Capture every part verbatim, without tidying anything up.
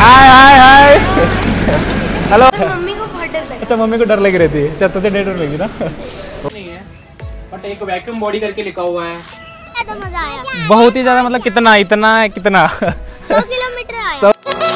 हाय hi hi hello. Mummy को बहुत डर लगा। अच्छा मम्मी को डर लगी रहती है। अच्छा तुझे डर लगी ना? नहीं है बट एक वैक्यूम बॉडी करके लिखा हुआ है। तो मजा आया बहुत ही ज्यादा। मतलब कितना इतना है कितना सौ किलोमीटर आया।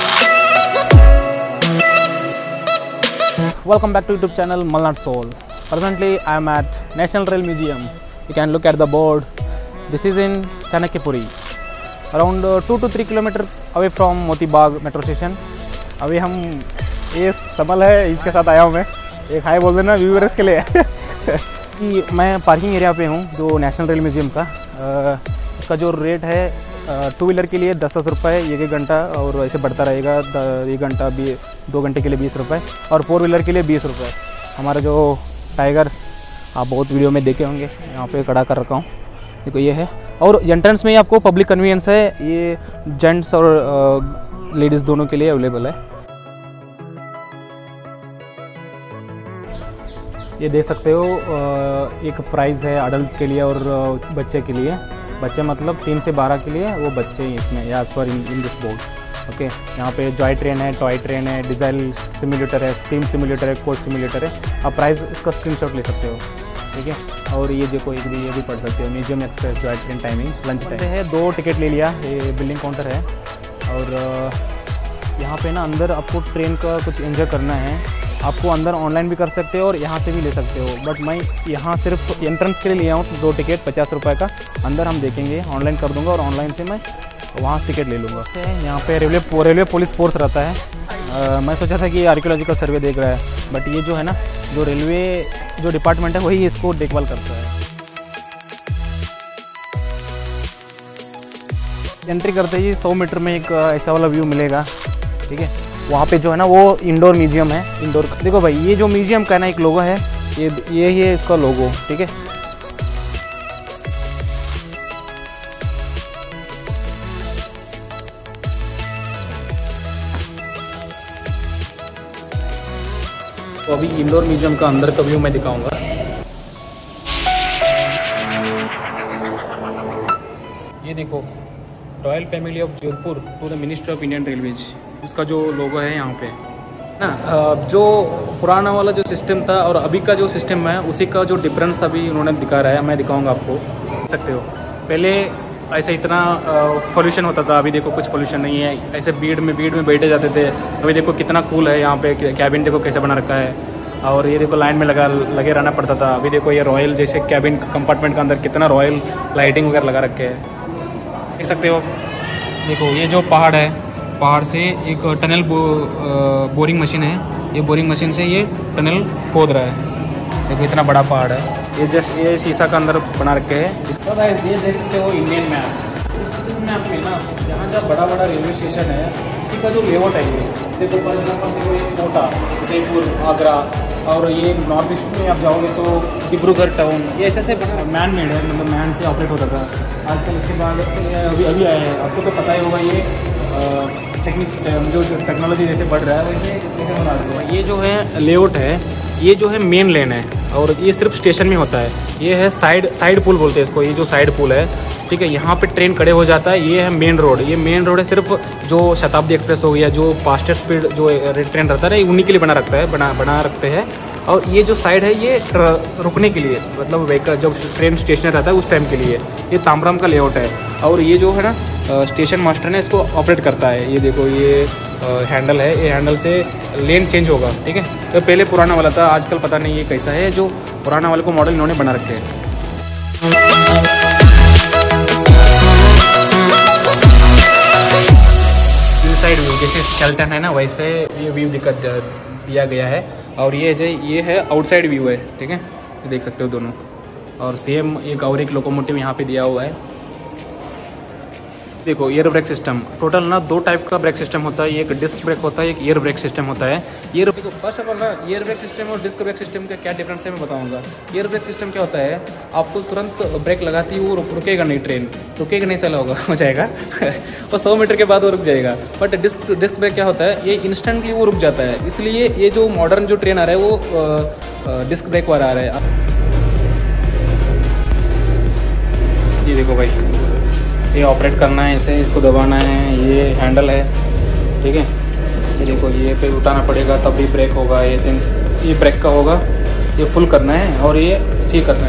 Welcome back to YouTube channel Malnad Soul. Presently I am at National Rail Museum. You can look at the board. This is in Chanakyapuri, around uh, two to three kilometer away from Moti Bagh metro station. अभी हम ये समल है इसके साथ आया हूँ मैं। एक हाई बोल देना व्यूअर्स के लिए कि मैं पार्किंग एरिया पे हूँ जो नेशनल रेल म्यूजियम का। इसका जो रेट है टू व्हीलर के लिए दस दस रुपये एक एक घंटा, और ऐसे बढ़ता रहेगा। एक घंटा भी दो घंटे के लिए बीस रुपये, और फोर व्हीलर के लिए बीस रुपये। हमारा जो टाइगर आप बहुत वीडियो में देखे होंगे, यहाँ पे खड़ा कर रखा हूँ। देखो ये है, और एंट्रेंस में ही आपको पब्लिक कन्वीनियंस है। ये जेंट्स और लेडीज़ दोनों के लिए अवेलेबल है। ये देख सकते हो एक प्राइस है अडल्ट के लिए और बच्चे के लिए। बच्चे मतलब तीन से बारह के लिए, वो बच्चे ही इसमें एज पर in in this board. Okay, यहाँ पे जॉय ट्रेन है, टॉय ट्रेन है, डिज़ाइल सिमुलेटर है, स्टीम सिमुलेटर है, कोच सिमुलेटर है। आप प्राइस इसका स्क्रीनशॉट ले सकते हो, ठीक है। और ये देखो एक भी ये भी पढ़ सकते हो, museum express joy train timing lunch time है। दो टिकट ले लिया, ये बिलिंग काउंटर है। और यहाँ पे ना अंदर आपको ट्रेन का कुछ एंजॉय करना है, आपको अंदर ऑनलाइन भी कर सकते हो और यहाँ से भी ले सकते हो। बट मैं यहाँ सिर्फ एंट्रेंस के लिए लिया हूँ, दो टिकट पचास रुपये का। अंदर हम देखेंगे, ऑनलाइन कर दूँगा और ऑनलाइन से मैं वहाँ टिकट ले लूँगा। यहाँ पे रेलवे रेलवे पुलिस फोर्स रहता है। आ, मैं सोचा था कि आर्कियोलॉजिकल सर्वे देख रहा है, बट ये जो है ना, जो रेलवे जो डिपार्टमेंट है वही इसको देखभाल करता है। एंट्री करते ही सौ मीटर में एक ऐसा वाला व्यू मिलेगा, ठीक है। वहाँ पे जो है ना वो इंडोर म्यूजियम है। इंडोर देखो भाई, ये जो म्यूजियम का ना एक लोगो है, ये ये ये इसका लोगो, ठीक है। तो अभी इंडोर म्यूजियम का अंदर का व्यू मैं दिखाऊंगा। ये देखो, royal family of Jodhpur to the ministry of Indian railways, उसका जो लोगो है यहाँ पे ना। जो पुराना वाला जो सिस्टम था और अभी का जो सिस्टम है, उसी का जो डिफरेंस अभी उन्होंने दिखा रहा है। मैं दिखाऊंगा आपको, देख सकते हो। पहले ऐसे इतना पोल्यूशन होता था, अभी देखो कुछ पोल्यूशन नहीं है। ऐसे भीड़ में भीड़ में बैठे जाते थे, अभी देखो कितना कूल है। यहाँ पे कैबिन देखो कैसे बना रखा है, और ये देखो लाइन में लगा लगे रहना पड़ता था। अभी देखो ये रॉयल जैसे कैबिन कंपार्टमेंट के अंदर कितना रॉयल लाइटिंग वगैरह लगा रखे है, देख सकते हो। देखो ये जो पहाड़ है, पहाड़ से एक टनल बो, बोरिंग मशीन है, ये बोरिंग मशीन से ये टनल खोद रहा है। देखो इतना बड़ा पहाड़ है। ये जस्ट ये शीशा का अंदर बना रखे हैं। इसका ये देख सकते हो इंडियन मैप। इस इस मैप में ना, जहाँ जहाँ बड़ा बड़ा रेलवे स्टेशन है, इसी का जो लेआउट है ये देखो। फॉर एग्जाम्पल देखो, ये कोटा, जयपुर, आगरा, और ये नॉर्थ ईस्ट में आप जाओगे तो डिब्रूगढ़ टाउन, ये ऐसे ऐसे मैन मेड है, मतलब मैन से ऑपरेट होता था। आजकल इसके बाद अभी अभी आए हैं, आपको तो पता ही होगा। ये टेक्निक जो टेक्नोलॉजी जैसे बढ़ रहा है वैसे कैसे बना रहा है। ये जो है लेआउट है, ये जो है मेन लेन है, और ये सिर्फ स्टेशन में होता है। ये है साइड साइड पुल बोलते हैं इसको, ये जो साइड पुल है, ठीक है। यहाँ पे ट्रेन खड़े हो जाता है। ये है मेन रोड। ये मेन रोड है सिर्फ जो शताब्दी एक्सप्रेस हो गया, जो फास्टेस्ट स्पीड जो ट्रेन रहता है, उन्हीं के लिए बना रखता है बना बना रखते हैं। और ये जो साइड है ये रुकने के लिए, मतलब व्हीकल जब ट्रेन स्टेशन रहता है उस टाइम के लिए। ये ताम्रम का लेआउट है। और ये जो है ना, स्टेशन मास्टर ने इसको ऑपरेट करता है। ये देखो ये हैंडल है, ये हैंडल से लेन चेंज होगा, ठीक है। तो पहले पुराना वाला था, आजकल पता नहीं ये कैसा है। जो पुराना वाले को मॉडल इन्होंने बना रखे हैं। साइड व्यू जैसे शेल्टन है ना, वैसे ये व्यू दिक्कत दिया गया है। और ये जो ये है आउटसाइड व्यू है, ठीक है, ये देख सकते हो दोनों। और सेम एक और एक लोकोमोटिव यहाँ पे दिया हुआ है। देखो एयर ब्रेक सिस्टम, टोटल ना दो टाइप का ब्रेक सिस्टम होता है। एक डिस्क ब्रेक होता है, एक एयर ब्रेक सिस्टम होता है। एयर देखो फर्स्ट ऑफ ऑल ना, एयर ब्रेक सिस्टम और डिस्क ब्रेक सिस्टम का क्या डिफरेंस है मैं बताऊंगा। एयर ब्रेक सिस्टम क्या होता है, आपको तुरंत ब्रेक लगाती है, वो रुकेगा नहीं, ट्रेन रुकेगा नहीं, चला होगा हो जाएगा और सौ मीटर के बाद वो रुक जाएगा। बट डिस्क डिस्क ब्रेक क्या होता है, ये इंस्टेंटली वो रुक जाता है। इसलिए ये जो मॉडर्न जो ट्रेन आ रहा है वो डिस्क ब्रेक वाला आ रहा है। ये देखो भाई, ये ऑपरेट करना है, इसे इसको दबाना है, ये हैंडल है, ठीक है। ये देखो ये पे उठाना पड़ेगा तब भी ब्रेक होगा। ये थिंक ये ब्रेक का होगा, ये फुल करना है और ये ऐसे ही करना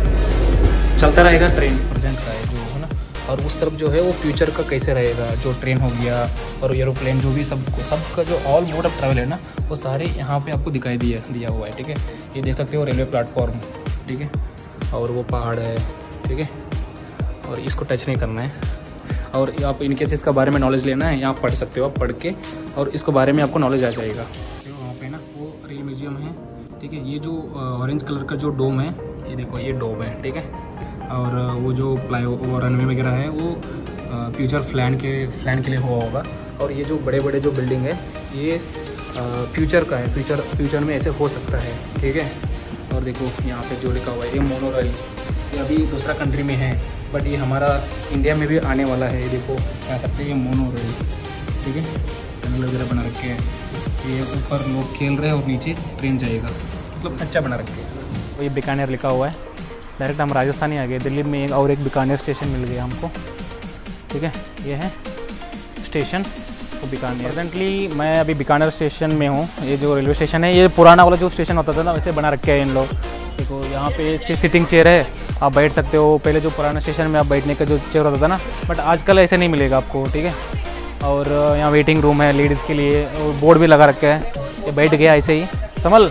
है। चलता रहेगा ट्रेन प्रेजेंट का है जो है ना। और उस तरफ जो है वो फ्यूचर का कैसे रहेगा, जो ट्रेन हो गया और एरोप्लेन जो भी सब सबका जो ऑल मोड ऑफ ट्रैवल है ना वो सारे यहाँ पे आपको दिखाई दिया दिया हुआ है। ठीक है, ये देख सकते हो रेलवे प्लेटफॉर्म। ठीक है, और वो पहाड़ है। ठीक है, और इसको टच नहीं करना है। और आप इन केस इसका बारे में नॉलेज लेना है, यहाँ पढ़ सकते हो आप, पढ़ के और इसको बारे में आपको नॉलेज आ जाएगा। वहाँ पे ना वो रेल म्यूजियम है। ठीक है, ये जो ऑरेंज कलर का जो डोम है, ये देखो ये डोम है। ठीक है, और वो जो फ्लाई वो रनवे वगैरह है वो फ्यूचर फ्लैन के फ्लैन के लिए हुआ होगा। और ये जो बड़े बड़े जो बिल्डिंग है ये फ्यूचर का है, फ्यूचर फ्यूचर में ऐसे हो सकता है। ठीक है, और देखो यहाँ पे जो लिखा हुआ है ये मोनो रेल, ये अभी दूसरा कंट्री में है बट ये हमारा इंडिया में भी आने वाला है। ये देखो कह सकते हैं ये मोनो रेल। ठीक है, टनल वगैरह बना रखे हैं, ये ऊपर लोग खेल रहे हैं और नीचे ट्रेन जाएगा, मतलब अच्छा बना रखे हैं। तो ये बीकानेर लिखा हुआ है। डायरेक्ट हम राजस्थान ही आ गए। दिल्ली में एक और एक बीकानेर स्टेशन मिल गया हमको। ठीक है, ये है स्टेशन तो बीकानेर। प्रेजेंटली मैं अभी बीकानेर स्टेशन में हूँ। ये जो रेलवे स्टेशन है ये पुराना वाला जो स्टेशन होता था ना वैसे बना रखे हैं इन लोग। देखो यहाँ पे सिटिंग चेयर है, आप बैठ सकते हो। पहले जो पुराना स्टेशन में आप बैठने का जो चेयर होता था ना, बट आजकल ऐसे नहीं मिलेगा आपको। ठीक है, और यहाँ वेटिंग रूम है लेडीज़ के लिए और बोर्ड भी लगा रखा है। ये बैठ गया ऐसे ही संभल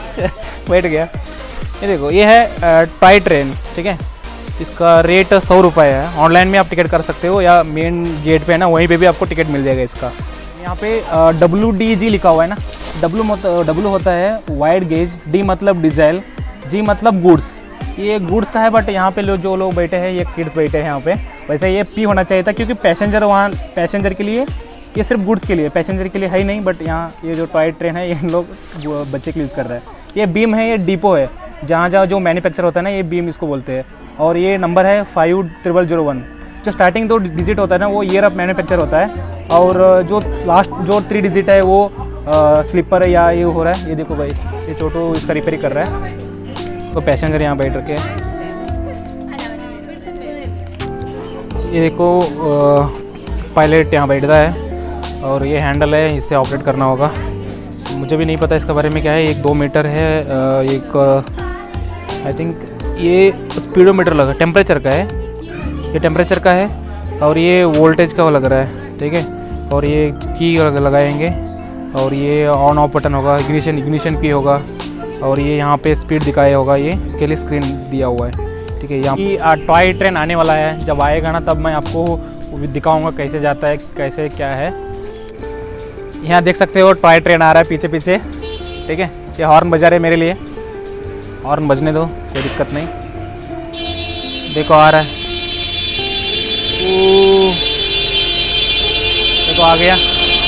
बैठ गया। ये देखो ये है टॉय ट्रेन। ठीक है, इसका रेट सौ रुपये है। ऑनलाइन में आप टिकट कर सकते हो या मेन गेट पे है ना वहीं पे भी आपको टिकट मिल जाएगा इसका। यहाँ पे डब्ल्यू डी जी लिखा हुआ है ना। डब्ल्यू मतलब डब्ल्यू होता है वाइड गेज, डी मतलब डीजल, जी मतलब गुड्स। ये गुड्स का है बट यहाँ पे लो जो लोग बैठे हैं ये किड्स बैठे हैं यहाँ पे। वैसे ये पी होना चाहिए था क्योंकि पैसेंजर वहाँ पैसेंजर के लिए, ये सिर्फ गुड्स के लिए, पैसेंजर के लिए है ही नहीं। बट यहाँ ये जो टॉय ट्रेन है ये लोग बच्चे के लिए यूज़ कर रहे हैं। ये बीम है, ये डिपो है, जहाँ जहाँ जो मैन्युफैक्चर होता है ना ये बीम इसको बोलते हैं। और ये नंबर है फाइव ट्रिपल जीरो वन। जो स्टार्टिंग दो डिजिट होता है ना वो ईयर ऑफ मैन्युफैक्चर होता है, और जो लास्ट जो थ्री डिजिट है वो स्लीपर है या ये हो रहा है। ये देखो भाई ये छोटू इसका रिपेयर कर रहा है, तो पैसेंजर यहाँ बैठ रखे हैं। ये देखो पायलट यहाँ बैठता है और ये हैंडल है, इससे ऑपरेट करना होगा। मुझे भी नहीं पता इसके बारे में क्या है। एक दो मीटर है, एक आई थिंक ये स्पीडोमीटर लगा, टेम्परेचर का है, ये टेम्परेचर का है। और ये वोल्टेज का लग रहा है। ठीक है, और ये की लगाएंगे और ये ऑन ऑफ बटन होगा, इग्निशन इग्निशन की होगा। और ये यहाँ पे स्पीड दिखाया होगा, ये इसके लिए स्क्रीन दिया हुआ है। ठीक है, यहाँ की टॉय ट्रेन आने वाला है। जब आएगा ना तब मैं आपको दिखाऊंगा कैसे जाता है, कैसे क्या है। यहाँ देख सकते हो टॉय ट्रेन आ रहा है पीछे पीछे। ठीक है, ये हॉर्न बजा रहे मेरे लिए, हॉर्न बजने दो, कोई दिक्कत नहीं। देखो आ रहा है, देखो आ गया।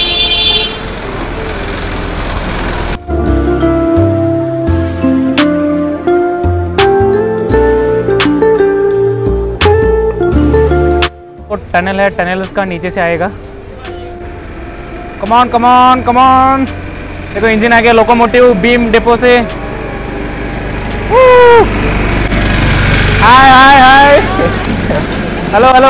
टनल है, टनल का नीचे से आएगा। कमान कमान कमान, देखो इंजन आ गया, लोकोमोटिव बीम डिपो से। Hi hi hi, hello hello.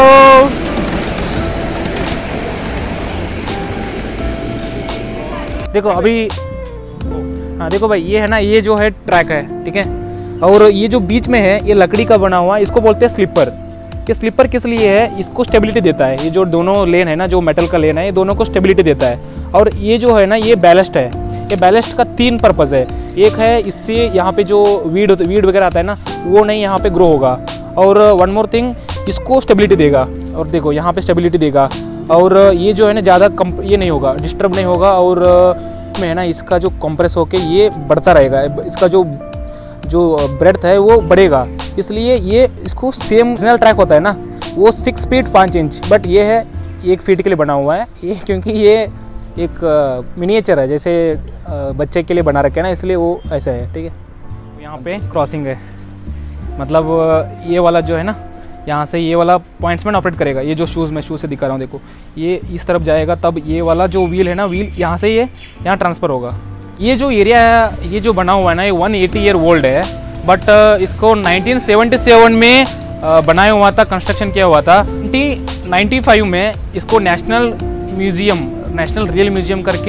देखो अभी, हाँ देखो भाई ये है ना, ये जो है ट्रैक है। ठीक है, और ये जो बीच में है ये लकड़ी का बना हुआ, इसको बोलते हैं स्लीपर। ये स्लीपर किस लिए है, इसको स्टेबिलिटी देता है। ये जो दोनों लेन है ना, जो मेटल का लेन है, ये दोनों को स्टेबिलिटी देता है। और ये जो है ना ये बैलेस्ट है। ये बैलेस्ट का तीन पर्पज़ है। एक है इससे यहाँ पे जो वीड वीड वगैरह आता है ना वो नहीं यहाँ पे ग्रो होगा। और वन मोर थिंग, इसको स्टेबिलिटी देगा। और देखो यहाँ पे स्टेबिलिटी देगा। और ये जो है ना ज़्यादा कम ये नहीं होगा, डिस्टर्ब नहीं होगा। और में है ना इसका जो कंप्रेस होके ये बढ़ता रहेगा, इसका जो जो ब्रेड्थ है वो बढ़ेगा। इसलिए ये इसको सेम ओरिजिनल ट्रैक होता है ना वो सिक्स फीट पाँच इंच, बट ये है एक फीट के लिए बना हुआ है ये, क्योंकि ये एक मिनिएचर है, जैसे बच्चे के लिए बना रखे है ना, इसलिए वो ऐसा है। ठीक है, यहाँ पे क्रॉसिंग है, मतलब ये वाला जो है ना यहाँ से ये वाला पॉइंट्समैन ऑपरेट करेगा। ये जो शूज़ मैं शूज़ से दिखा रहा हूँ, देखो ये इस तरफ जाएगा, तब ये वाला जो व्हील है ना, व्हील यहाँ से ये यहाँ ट्रांसफ़र होगा। ये जो एरिया है, ये जो बना हुआ है ना, ये वन एटी ईयर ओल्ड है, बट इसको नाइनटीन सेवेंटी सेवन में बनाया हुआ था, कंस्ट्रक्शन किया हुआ था। नाइनटीन नाइंटी फाइव में इसको national museum, national real museum करके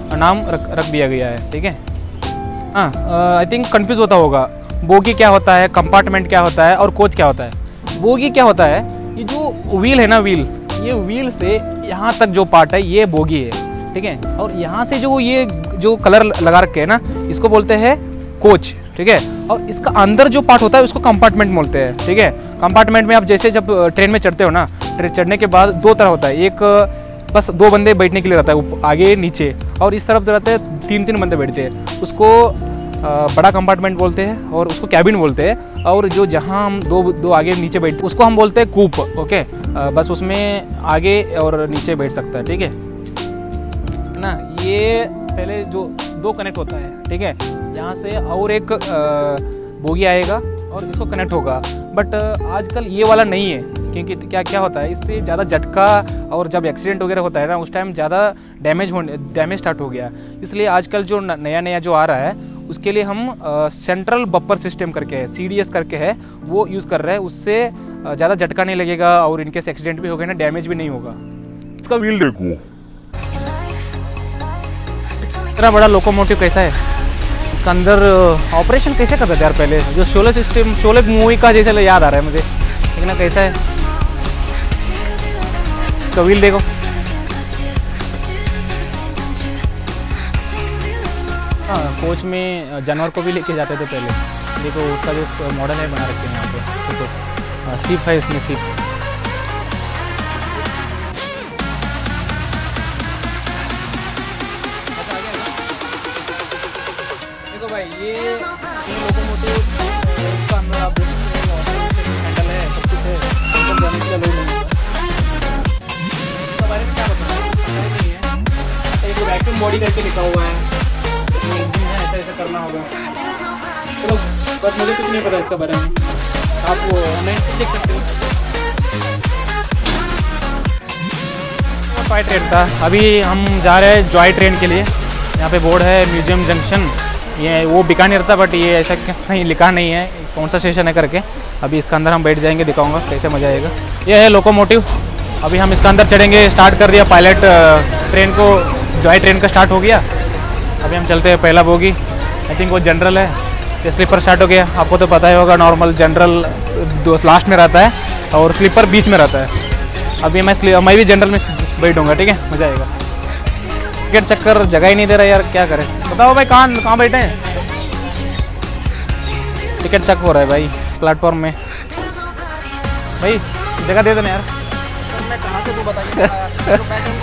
नाम रख रख दिया गया है, ठीक है। हाँ, आई थिंक कंफ्यूज होता होगा, बोगी क्या होता है, कंपार्टमेंट क्या होता है और कोच क्या होता है। बोगी क्या होता है, ये जो व्हील है ना, व्हील, ये व्हील से यहाँ तक जो पार्ट है ये बोगी है, ठीक है। और यहाँ से जो ये जो कलर लगा रखे है ना, इसको बोलते हैं कोच, ठीक है। और इसका अंदर जो पार्ट होता है उसको कंपार्टमेंट बोलते हैं, ठीक है। कंपार्टमेंट में आप जैसे जब ट्रेन में चढ़ते हो ना, ट्रेन चढ़ने के बाद दो तरह होता है, एक बस दो बंदे बैठने के लिए रहता है आगे नीचे, और इस तरफ रहते हैं तीन तीन बंदे बैठते हैं, उसको बड़ा कंपार्टमेंट बोलते हैं और उसको कैबिन बोलते हैं। और जो जहाँ हम दो दो आगे नीचे बैठते उसको हम बोलते हैं कूप, ओके। बस उसमें आगे और नीचे बैठ सकता है, ठीक है ना। ये पहले जो दो कनेक्ट होता है, ठीक है, यहाँ से और एक बोगी आएगा और इसको कनेक्ट होगा। बट आजकल ये वाला नहीं है, क्योंकि क्या क्या होता है, इससे ज़्यादा झटका और जब एक्सीडेंट वगैरह होता है ना, उस टाइम ज़्यादा डैमेज होने डैमेज स्टार्ट हो गया। इसलिए आजकल जो नया नया जो आ रहा है उसके लिए हम सेंट्रल बपर सिस्टम करके है, सी डी एस करके है, वो यूज़ कर रहे हैं। उससे ज़्यादा झटका नहीं लगेगा और इनके से एक्सीडेंट भी हो गए ना, डैमेज भी नहीं होगा। इसका व्हील देखो, इतना बड़ा लोकोमोटिव कैसा है, इसका अंदर ऑपरेशन कैसे करते थे यार पहले, जो शोले सिस्टम, शोले मूवी का जैसे याद आ रहा है मुझे, लेकिन कैसा है इसका व्हील देखो। हाँ, कोच में जानवर को भी लेके जाते थे पहले, देखो उसका जो मॉडल है बना रखे हैं यहाँ पे, देखो सीप है इसमें, सीप। देखो भाई, ये लोकोमोटिव इसका अंदर आप हैंडल है, सब कुछ है, अंदर जाने का लोड नहीं होता। इसके बारे में क्या बताना नहीं है, एक वैक्यूम बॉडी करके लिखा हुआ है, ऐसा ऐसा करना होगा। चलो बस, मुझे कुछ नहीं पता इसका बारे में, आप वो हमें देख सकते हो। टॉय ट्रेन था, अभी हम जा रहे हैं जॉय ट्रेन के लिए। यहाँ पे बोर्ड है म्यूजियम जंक्शन, ये वो बीकानेर था, बट ये ऐसा कहीं लिखा नहीं है कौन सा स्टेशन है करके। अभी इसका अंदर हम बैठ जाएंगे, दिखाऊंगा कैसे मजा आएगा। ये है लोकोमोटिव, अभी हम इसका अंदर चढ़ेंगे। स्टार्ट कर दिया पायलट, ट्रेन को, जॉय ट्रेन का स्टार्ट हो गया। अभी हम चलते हैं पहला बोगी, आई थिंक वो जनरल है, ये स्लीपर स्टार्ट हो गया। आपको तो पता ही होगा, नॉर्मल जनरल लास्ट में रहता है और स्लीपर बीच में रहता है। अभी मैं मैं भी जनरल में बैठूंगा, ठीक है, मजा आएगा। टिकट चक्कर जगह ही नहीं दे रहा यार, क्या करें बताओ भाई, कहाँ कहाँ बैठे हैं। टिकट चेक हो रहा है भाई प्लेटफॉर्म में, भाई जगह दे देना यार। मैं कहाँ से तू बताइए।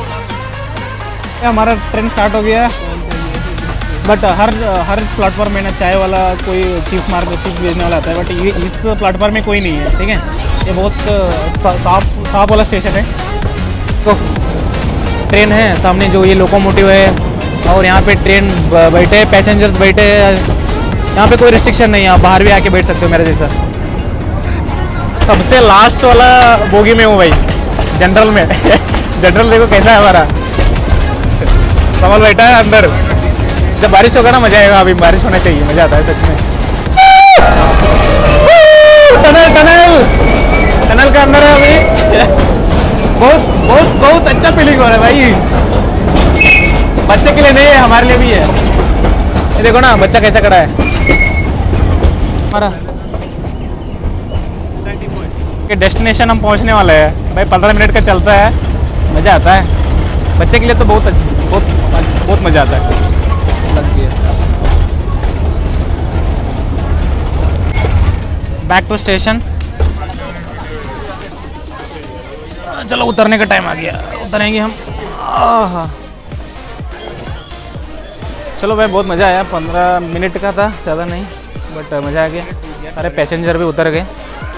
हमारा ट्रेन स्टार्ट हो गया है, बट हर हर प्लेटफॉर्म में ना चाय वाला कोई चीज़ मार चीज़ भेजने वाला आता है, बट ये इस प्लेटफॉर्म में कोई नहीं है, ठीक है। ये बहुत साफ साफ वाला स्टेशन है। तो ट्रेन है सामने, जो ये लोकोमोटिव है, और यहाँ पे ट्रेन बैठे पैसेंजर्स बैठे हैं। यहाँ पे कोई रिस्ट्रिक्शन नहीं है, आप बाहर भी आके बैठ सकते हो मेरे जैसा। सबसे लास्ट वाला बोगी में हूँ भाई, जनरल में। जनरल देखो कैसा है हमारा, कमल बैठा है अंदर। जब बारिश होगा ना मजा आएगा, अभी बारिश होना चाहिए, मजा आता है सच में। टनल टनल टनल का अंदर है अभी। बहुत बहुत बहुत अच्छा फीलिंग हो रहा है भाई, बच्चे के लिए नहीं है, हमारे लिए भी है। ये देखो ना बच्चा कैसा खड़ा है हमारा। डेस्टिनेशन हम पहुंचने वाले हैं भाई, पंद्रह मिनट का चलता है, मज़ा आता है। बच्चे के लिए तो बहुत बहुत बहुत मज़ा आता है। बैक टू स्टेशन, चलो उतरने का टाइम आ गया, उतरेंगे हम। आहा, चलो भाई बहुत मज़ा आया, पंद्रह मिनट का था, ज़्यादा नहीं, बट मज़ा आ गया। अरे पैसेंजर भी उतर गए।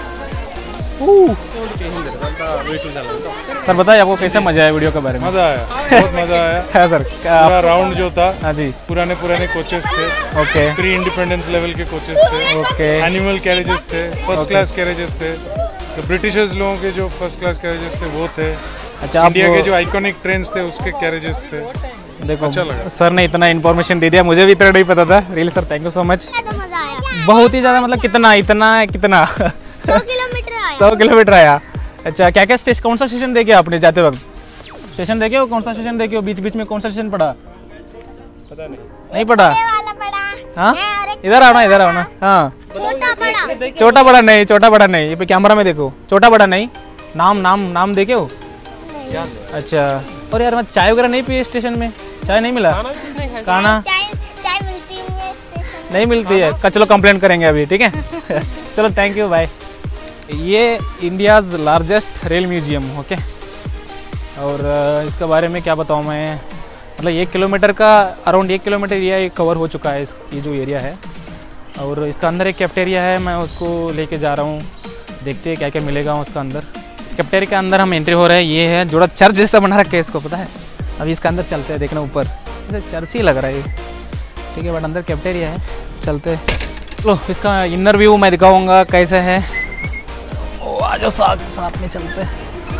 सर बताइए आपको कैसा मजा आया वीडियो के बारे में? मजा आया, बहुत मजा आया। है सर, पूरा राउंड जो था, हाँ जी, पुराने पुराने कोचेस थे, ओके, प्री इंडिपेंडेंस लेवल के कोचेस थे, ओके, एनिमल कैरेजेस थे, फर्स्ट क्लास कैरेजेस थे, तो ब्रिटिशर्स लोगों के जो फर्स्ट क्लास कैरेजेस थे वो थे। अच्छा, इंडिया के जो आइकॉनिक ट्रेन्स थे उसके कैरेजेस थे। देखो अच्छा लगा, सर ने इतना इन्फॉर्मेशन दे दिया, मुझे भी इतना नहीं पता था। Really sir thank you so much, मजा आया, बहुत ही ज़्यादा। मतलब कितना इतना कितना सौ किलोमीटर आया, सौ किलोमीटर आया। अच्छा, क्या क्या स्टेशन, कौन सा स्टेशन देखे आपने जाते वक्त? स्टेशन देखे हो, कौन सा स्टेशन देखे हो? बीच बीच में कौन सा स्टेशन पड़ा? पता नहीं। नहीं पढ़ा? ये वाला पड़ा। हाँ है और एक इधर आओ ना, इधर आओ ना। हाँ छोटा बड़ा। छोटा बड़ा नहीं, छोटा बड़ा नहीं, ये पे कैमरा में देखो, छोटा बड़ा नहीं। नाम नाम नाम देखे हो? अच्छा। और यार मैं चाय वगैरह नहीं पी स्टेशन में, चाय नहीं मिला? खाना चाय चाय मिलती नहीं है स्टेशन। नहीं मिलती है का, चलो कंप्लेंट करेंगे अभी, ठीक है। चलो थैंक यू, बाय। ये India's largest rail museum, okay. और अ, इसके बारे में क्या बताऊँ मैं, मतलब एक किलोमीटर का अराउंड एक किलोमीटर एरिया ये कवर हो चुका है, इस ये जो एरिया है। और इसका अंदर एक कैफ्टेरिया है, मैं उसको लेके जा रहा हूँ, देखते हैं क्या क्या मिलेगा उसका अंदर। कैफ्टेरिया के अंदर हम एंट्री हो रहे हैं, ये है जोड़ा चर्च जैसा बना रखा है इसको, पता है। अभी इसके अंदर चलते हैं, देखना ऊपर चर्च ही लग रहा है ये, ठीक है, बट अंदर कैफ्टेरिया है, चलते हैं। चलो इसका इनर व्यू मैं दिखाऊँगा कैसे है। ओ आ जाओ, साथ साथ में चलते हैं।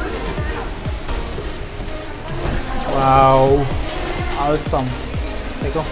वाओ ऑसम, देखो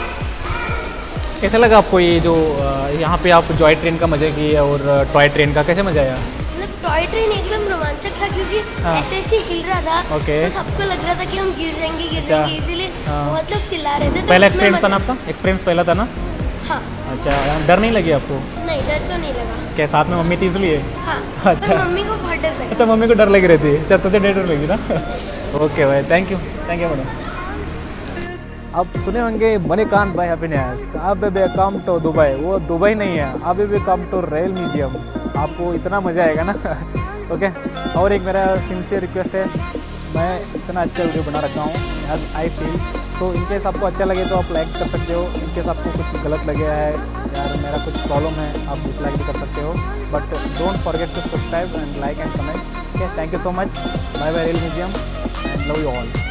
कैसा लगा आपको ये जो अ, यहाँ पे आप जॉय ट्रेन का मज़े किए और टॉय ट्रेन का कैसे मज़ा आया? मतलब टॉय ट्रेन एकदम रोमांचक था क्योंकि हाँ। ऐसे ऐसे हिल रहा था। ओके। तो सबको लग रहा था कि हम गिर जाएंगे गिर अच्छा। जाएंगे, इसीलिए हाँ। बहुत लोग चिल्ला रहे थे। तो पहला उसमें एक्सपीरियंस था ना मजा- आपका? एक्सपीरियंस पहला था ना? हाँ। अच्छा, डर नहीं लगी आपको? नहीं डर तो नहीं लगा। क्या साथ में मम्मी थी इसलिए? हाँ। अच्छा। पर मम्मी को बहुत डर लगा। अच्छा मम्मी को डर लगी रहती है, अच्छा तुझे डर लगी ना। ओके भाई, thank you, thank you madam. अब सुने होंगे मणिकांत भाई हैप्पीनेस, अब बे कम टू दुबई, वो दुबई नहीं है, अब become to rail museum, आपको इतना मज़ा आएगा ना। ओके। और एक मेरा सिंसियर रिक्वेस्ट है, मैं इतना अच्छा वीडियो बना रखा हूँ एज आई फील, तो इनकेस आपको अच्छा लगे तो आप लाइक कर सकते हो, इनकेस आपको कुछ गलत लगे है यार मेरा कुछ प्रॉब्लम है आप डिसलाइक भी कर सकते हो, but don't forget to subscribe and like and comment. Okay, thank you so much, bye bye rail museum and love you all.